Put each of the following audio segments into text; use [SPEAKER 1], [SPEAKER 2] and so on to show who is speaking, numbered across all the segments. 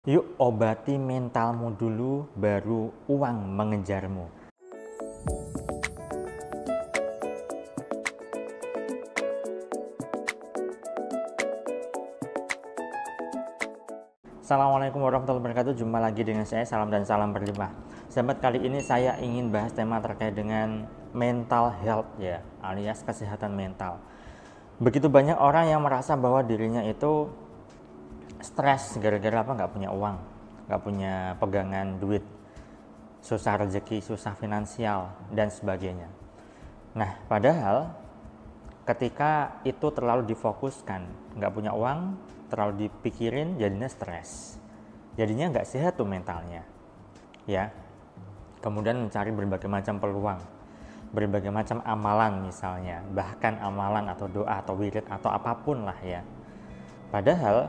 [SPEAKER 1] Yuk obati mentalmu dulu, baru uang mengejarmu. Assalamualaikum warahmatullahi wabarakatuh. Jumpa lagi dengan saya, salam dan salam berlimpah. Sahabat, kali ini saya ingin bahas tema terkait dengan mental health ya, alias kesehatan mental. Begitu banyak orang yang merasa bahwa dirinya itu stres gara-gara apa? Nggak punya uang, nggak punya pegangan duit, susah rezeki, susah finansial, dan sebagainya. Nah, padahal ketika itu terlalu difokuskan, nggak punya uang, terlalu dipikirin, jadinya stres. Jadinya nggak sehat tuh mentalnya. Ya, kemudian mencari berbagai macam peluang, berbagai macam amalan misalnya, bahkan amalan atau doa atau wirid atau apapun lah ya. Padahal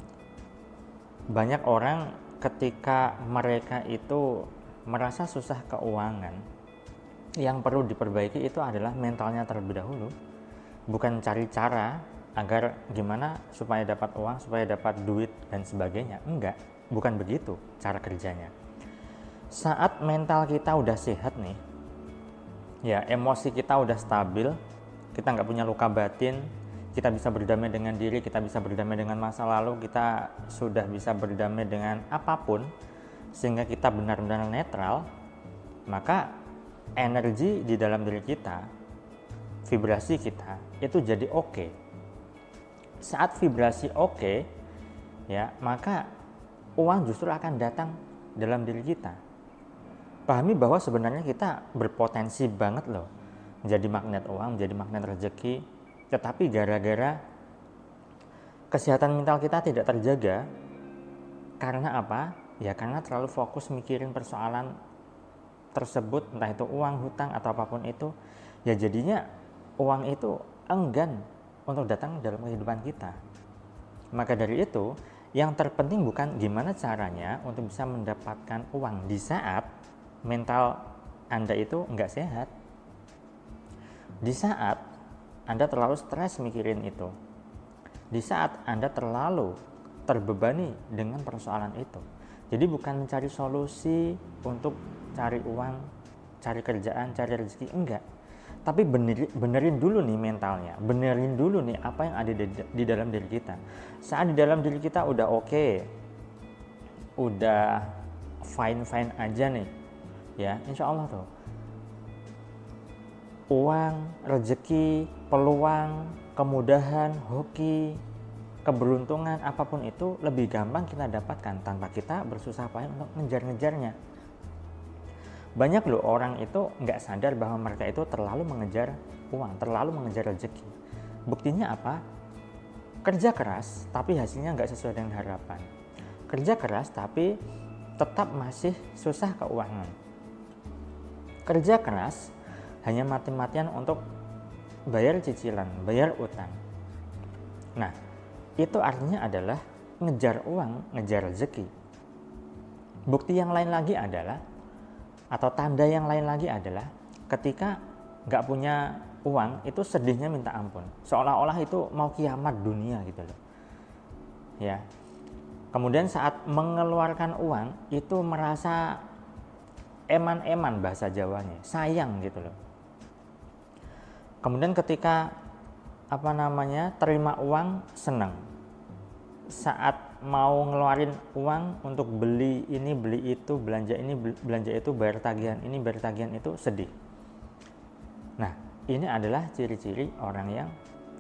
[SPEAKER 1] banyak orang ketika mereka itu merasa susah keuangan, yang perlu diperbaiki itu adalah mentalnya terlebih dahulu, bukan cari cara agar gimana supaya dapat uang, supaya dapat duit dan sebagainya. Enggak, bukan begitu cara kerjanya. Saat mental kita udah sehat nih ya, emosi kita udah stabil, kita nggak punya luka batin, kita bisa berdamai dengan diri, kita bisa berdamai dengan masa lalu, kita sudah bisa berdamai dengan apapun, sehingga kita benar-benar netral, maka energi di dalam diri kita, vibrasi kita itu jadi oke. Saat vibrasi oke, ya, maka uang justru akan datang dalam diri kita. Pahami bahwa sebenarnya kita berpotensi banget loh menjadi magnet uang, menjadi magnet rezeki. Tetapi gara-gara kesehatan mental kita tidak terjaga, karena apa? Ya karena terlalu fokus mikirin persoalan tersebut, entah itu uang, hutang, atau apapun itu, ya jadinya uang itu enggan untuk datang dalam kehidupan kita. Maka dari itu, yang terpenting bukan gimana caranya untuk bisa mendapatkan uang di saat mental Anda itu nggak sehat. Di saat Anda terlalu stres mikirin itu, di saat Anda terlalu terbebani dengan persoalan itu. Jadi bukan mencari solusi untuk cari uang, cari kerjaan, cari rezeki, enggak. Tapi benerin dulu nih mentalnya, benerin dulu nih apa yang ada di dalam diri kita. Saat di dalam diri kita udah oke, udah fine aja nih, ya insya Allah tuh uang, rezeki, peluang, kemudahan, hoki, keberuntungan, apapun itu lebih gampang kita dapatkan tanpa kita bersusah payah untuk ngejar-ngejarnya. Banyak loh orang itu nggak sadar bahwa mereka itu terlalu mengejar uang, terlalu mengejar rezeki. Buktinya apa? Kerja keras tapi hasilnya nggak sesuai dengan harapan. Kerja keras tapi tetap masih susah keuangan. Kerja keras hanya mati-matian untuk bayar cicilan, bayar utang. Nah, itu artinya adalah ngejar uang, ngejar rezeki. Bukti yang lain lagi adalah, atau tanda yang lain lagi adalah, ketika nggak punya uang itu sedihnya minta ampun, seolah-olah itu mau kiamat dunia gitu loh. Ya. Kemudian saat mengeluarkan uang itu merasa eman-eman, bahasa Jawanya, sayang gitu loh. Kemudian ketika terima uang senang. Saat mau ngeluarin uang untuk beli ini, beli itu, belanja ini, belanja itu, bayar tagihan ini, bayar tagihan itu, sedih. Nah, ini adalah ciri-ciri orang yang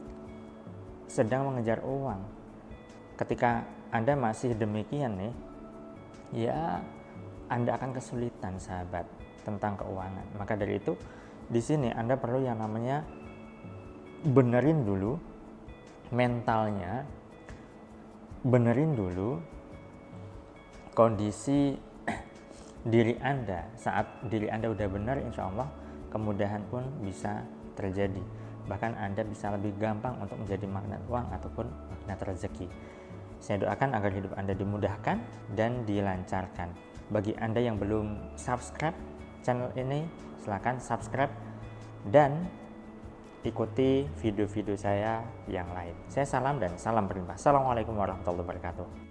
[SPEAKER 1] sedang mengejar uang. Ketika Anda masih demikian nih, ya Anda akan kesulitan sahabat tentang keuangan. Maka dari itu, di sini Anda perlu yang namanya benerin dulu mentalnya, benerin dulu kondisi diri Anda. Saat diri Anda udah benar, insya Allah kemudahan pun bisa terjadi. Bahkan Anda bisa lebih gampang untuk menjadi magnet uang ataupun magnet rezeki. Saya doakan agar hidup Anda dimudahkan dan dilancarkan. Bagi Anda yang belum subscribe channel ini, silakan subscribe dan ikuti video-video saya yang lain. Saya salam dan salam berlimpah. Assalamualaikum warahmatullahi wabarakatuh.